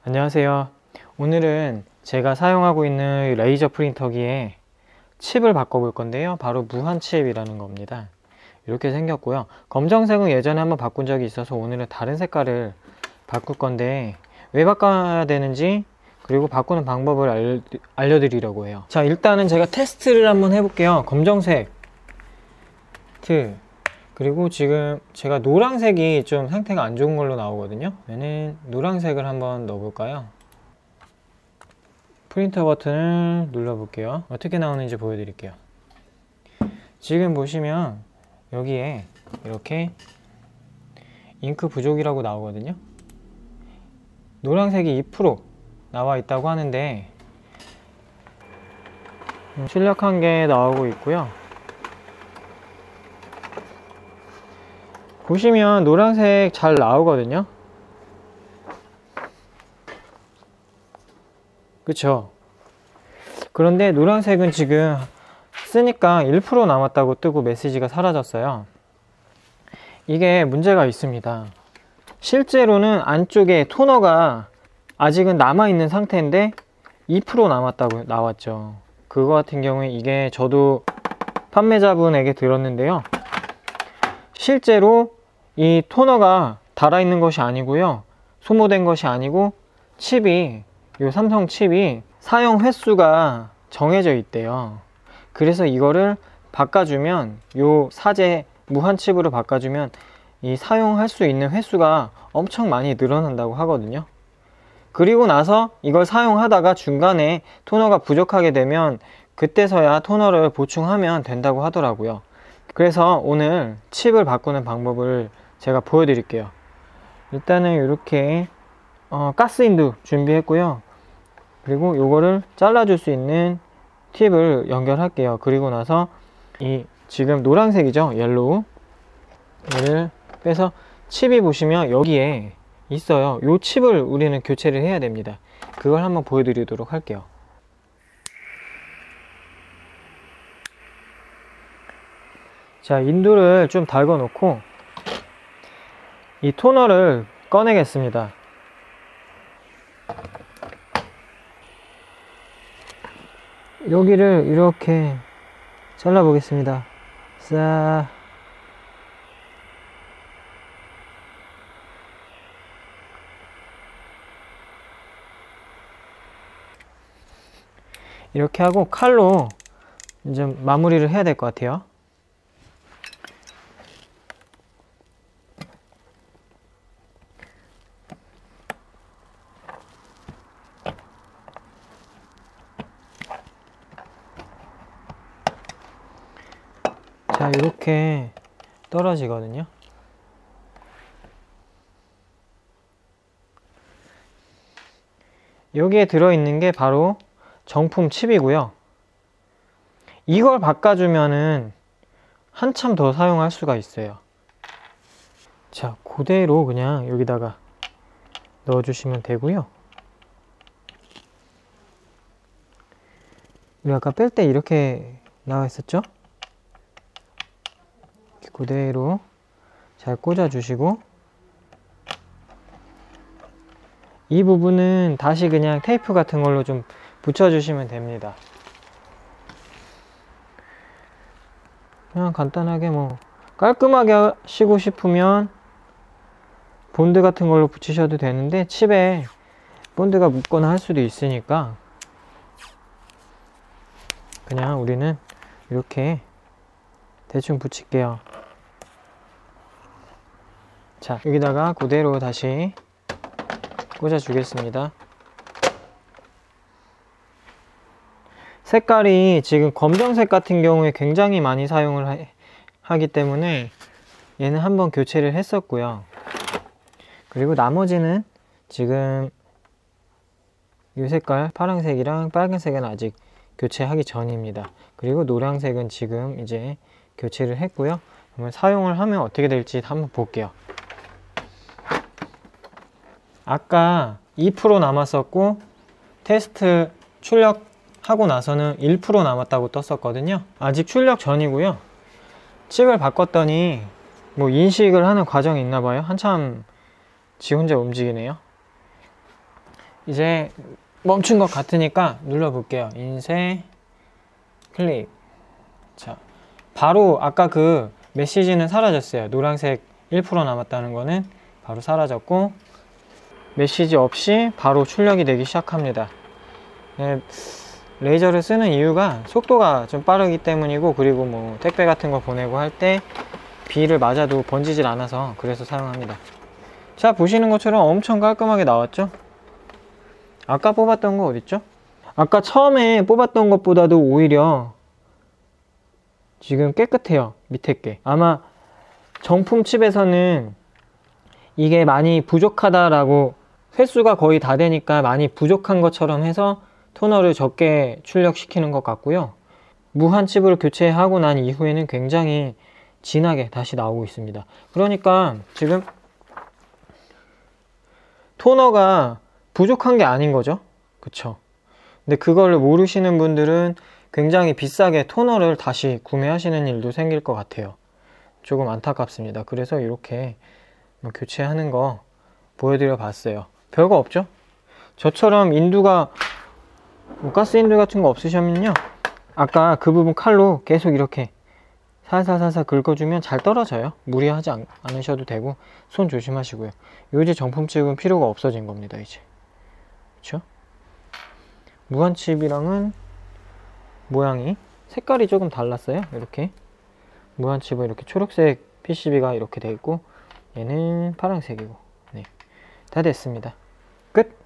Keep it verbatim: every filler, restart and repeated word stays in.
안녕하세요. 오늘은 제가 사용하고 있는 레이저 프린터기에 칩을 바꿔볼 건데요. 바로 무한칩이라는 겁니다. 이렇게 생겼고요. 검정색은 예전에 한번 바꾼 적이 있어서 오늘은 다른 색깔을 바꿀 건데 왜 바꿔야 되는지 그리고 바꾸는 방법을 알, 알려드리려고 해요. 자, 일단은 제가 테스트를 한번 해볼게요. 검정색 트 그리고 지금 제가 노란색이 좀 상태가 안 좋은 걸로 나오거든요. 얘는 노란색을 한번 넣어볼까요? 프린터 버튼을 눌러볼게요. 어떻게 나오는지 보여드릴게요. 지금 보시면 여기에 이렇게 잉크 부족이라고 나오거든요. 노란색이 이 퍼센트 나와 있다고 하는데 출력한 게 나오고 있고요. 보시면 노란색 잘 나오거든요. 그쵸? 그런데 노란색은 지금 쓰니까 일 퍼센트 남았다고 뜨고 메시지가 사라졌어요. 이게 문제가 있습니다. 실제로는 안쪽에 토너가 아직은 남아있는 상태인데 이 퍼센트 남았다고 나왔죠. 그거 같은 경우에 이게 저도 판매자분에게 들었는데요. 실제로 이 토너가 달아있는 것이 아니고요. 소모된 것이 아니고 칩이, 이 삼성 칩이 사용 횟수가 정해져 있대요. 그래서 이거를 바꿔주면, 요 사제 무한칩으로 바꿔주면 이 사용할 수 있는 횟수가 엄청 많이 늘어난다고 하거든요. 그리고 나서 이걸 사용하다가 중간에 토너가 부족하게 되면 그때서야 토너를 보충하면 된다고 하더라고요. 그래서 오늘 칩을 바꾸는 방법을 제가 보여드릴게요. 일단은 이렇게 어, 가스인도 준비했고요. 그리고 요거를 잘라줄 수 있는 팁을 연결할게요. 그리고 나서 이 지금 노란색이죠, 옐로우, 얘를 빼서 칩이 보시면 여기에 있어요. 요 칩을 우리는 교체를 해야 됩니다. 그걸 한번 보여드리도록 할게요. 자, 인두를 좀 달궈 놓고 이 토너를 꺼내겠습니다. 여기를 이렇게 잘라 보겠습니다. 싹. 이렇게 하고 칼로 이제 마무리를 해야 될 것 같아요. 자, 이렇게 떨어지거든요. 여기에 들어있는 게 바로 정품 칩이고요. 이걸 바꿔주면은 한참 더 사용할 수가 있어요. 자, 그대로 그냥 여기다가 넣어주시면 되고요. 우리 아까 뺄 때 이렇게 나와 있었죠? 그대로 잘 꽂아주시고, 이 부분은 다시 그냥 테이프 같은 걸로 좀 붙여주시면 됩니다. 그냥 간단하게 뭐 깔끔하게 하시고 싶으면 본드 같은 걸로 붙이셔도 되는데 칩에 본드가 묻거나 할 수도 있으니까 그냥 우리는 이렇게 대충 붙일게요. 자, 여기다가 그대로 다시 꽂아 주겠습니다. 색깔이 지금 검정색 같은 경우에 굉장히 많이 사용을 하, 하기 때문에 얘는 한번 교체를 했었고요. 그리고 나머지는 지금 이 색깔 파란색이랑 빨간색은 아직 교체하기 전입니다. 그리고 노란색은 지금 이제 교체를 했고요. 그러면 사용을 하면 어떻게 될지 한번 볼게요. 아까 이 퍼센트 남았었고 테스트 출력하고 나서는 일 퍼센트 남았다고 떴었거든요. 아직 출력 전이고요. 칩을 바꿨더니 뭐 인식을 하는 과정이 있나봐요. 한참 지 혼자 움직이네요. 이제 멈춘 것 같으니까 눌러볼게요. 인쇄 클릭. 자, 바로 아까 그 메시지는 사라졌어요. 노란색 일 퍼센트 남았다는 거는 바로 사라졌고, 메시지 없이 바로 출력이 되기 시작합니다. 네, 레이저를 쓰는 이유가 속도가 좀 빠르기 때문이고, 그리고 뭐 택배 같은 거 보내고 할 때 비를 맞아도 번지질 않아서 그래서 사용합니다. 자, 보시는 것처럼 엄청 깔끔하게 나왔죠? 아까 뽑았던 거 어딨죠? 아까 처음에 뽑았던 것보다도 오히려 지금 깨끗해요. 밑에 게. 아마 정품 칩에서는 이게 많이 부족하다라고, 횟수가 거의 다 되니까 많이 부족한 것처럼 해서 토너를 적게 출력시키는 것 같고요. 무한 칩을 교체하고 난 이후에는 굉장히 진하게 다시 나오고 있습니다. 그러니까 지금 토너가 부족한 게 아닌 거죠. 그쵸? 근데 그걸 모르시는 분들은 굉장히 비싸게 토너를 다시 구매하시는 일도 생길 것 같아요. 조금 안타깝습니다. 그래서 이렇게 뭐 교체하는 거 보여드려 봤어요. 별거 없죠? 저처럼 인두가 뭐 가스 인두 같은 거 없으시면요, 아까 그 부분 칼로 계속 이렇게 살살살살 긁어주면 잘 떨어져요. 무리하지 않, 않으셔도 되고, 손 조심하시고요. 요지 정품칩은 필요가 없어진 겁니다, 이제. 그쵸? 무한칩이랑은 모양이, 색깔이 조금 달랐어요. 이렇게 무한칩은 이렇게 초록색 피씨비가 이렇게 되어 있고, 얘는 파란색이고. 네, 다 됐습니다. 끝!